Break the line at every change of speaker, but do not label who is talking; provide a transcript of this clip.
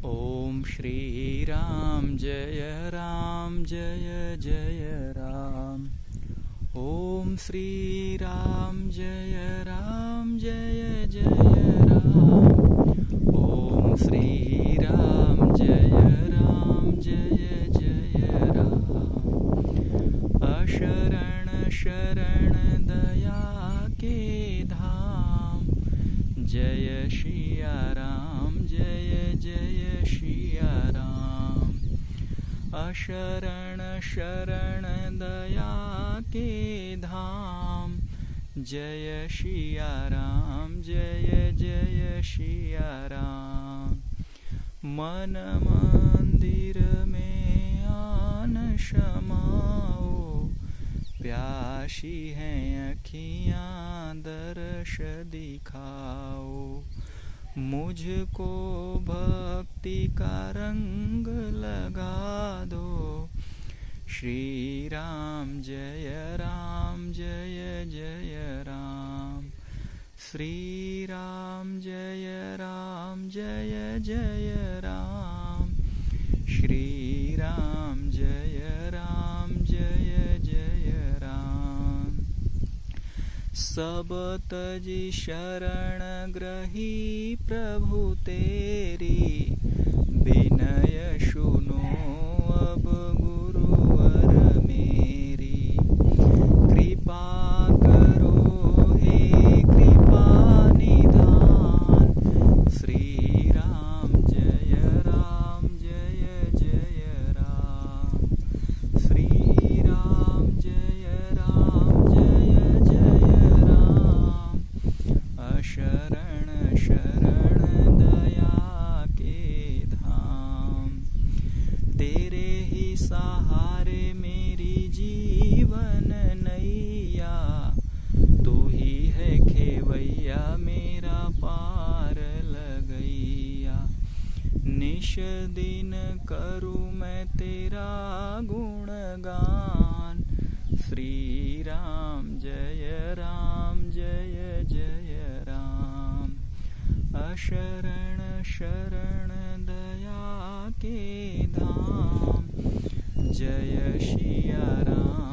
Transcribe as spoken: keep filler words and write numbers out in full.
ओम श्री राम जय राम जय जय राम। ओम श्री राम जय राम जय जय राम। ओम श्री राम जय राम जय जय राम। अशरण शरण दया के धाम, जय श्रिया राम जय जय श्रिया राम। अशरण शरण दया के धाम, जय श्रिया राम जय जय श्रिया राम। मन मंदिर में आन क्षमाओ, प्यासी हैं अखियाँ दर्श दिखाओ। मुझको भक्ति का रंग लगा दो, श्री राम जय राम जय जय राम। श्री राम जय राम जय जय राम। श्री राम जय राम जय जय राम। सब तजी शरण ग्रही प्रभु तेरी, विनय सुनो अब गुरुवर मेरी। कृपा करो हे कृपा निधान, श्री राम जय राम जय जय राम। श्री राम जय राम जय जय राम। अशरण शरण दया के धाम, तेरे ही सहारे मेरी जीवन नैया। तू ही है खेवैया मेरा पार लगैया। निश दिन करूँ मैं तेरा गुणगान, श्री राम जय राम जय जय राम। अशरण शरण दया के धाम, जय श्रिया राम।